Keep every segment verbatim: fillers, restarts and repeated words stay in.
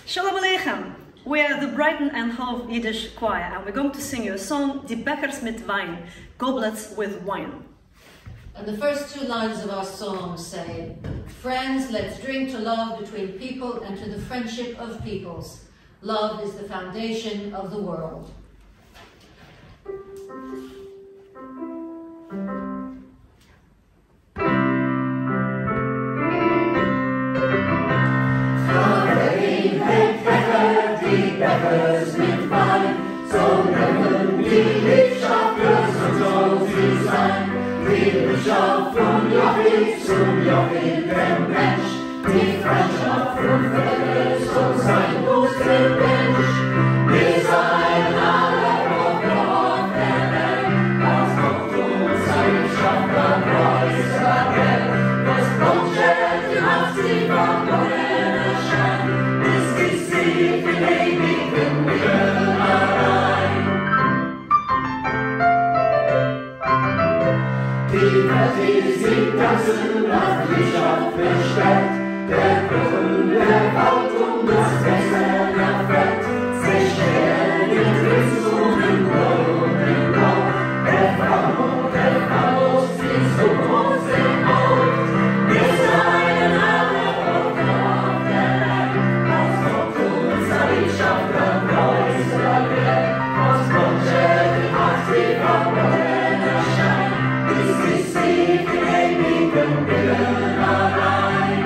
Shalom Aleichem. We are the Brighton and Hove Yiddish choir, and we're going to sing you a song, Die Bekhers mit Vayn, goblets with wine. And the first two lines of our song say, "Friends, let's drink to love between people and to the friendship of peoples. Love is the foundation of the world." Die Bekhers mit Wein, so nennen die Libshaft gesund soll sie sein. Die Libshaft von Yokhied zum yokhed gebentsht, die Freundschaft von felker soll sein muss gebentsht. Wir seien alle auf der Welt, was kommt uns Zayn am Kreuz verkehrt, was Bloshteyn die Macht sie von Polina Shepherd. Die Welt ist im ganzen Land libshaft bestellt, der gortn, der vald und das veytsene feld, sie shteyen in grins und in bloy und in vald, der Frau, der Frau, sie zum uns im Hove. Wir seien alle auf der Welt, was kommt uns libshaft am Kreuz verkehrt, was Bloshteyn die Macht sie von Polina Shepherd. Ist sie in ewigem Willen allein.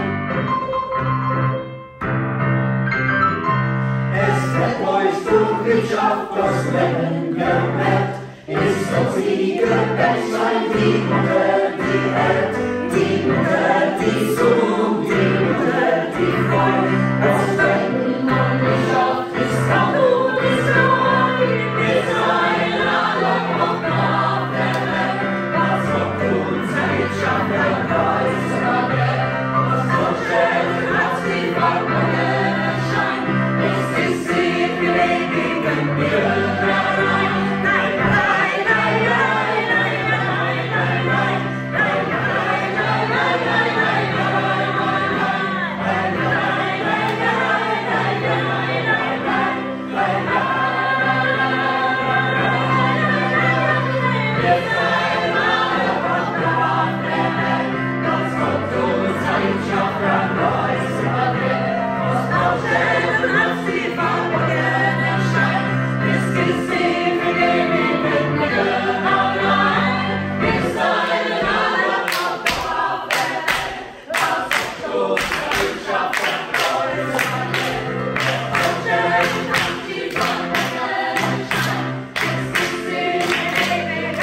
Es wird euch durch libshaft das Lebn gewährt, ist doch sie gebentscht sein, die Mutter, die heybt, die Mutter, die tsum, die Mutter, die Bloy. Das Vayn und libshaft ist Gott und ist Bloy. Wir seien alle auf der Welt, was kommt uns libshaft am Kreuz verkehrt, was Bloshteyn die Macht sie von Polina Shepherd. Es ist sie für ewigen Willen allein. Nein, nein, nein, nein, nein, nein, nein, nein, nein, nein, nein, nein, nein, nein,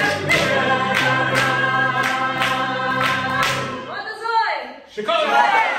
Chicago!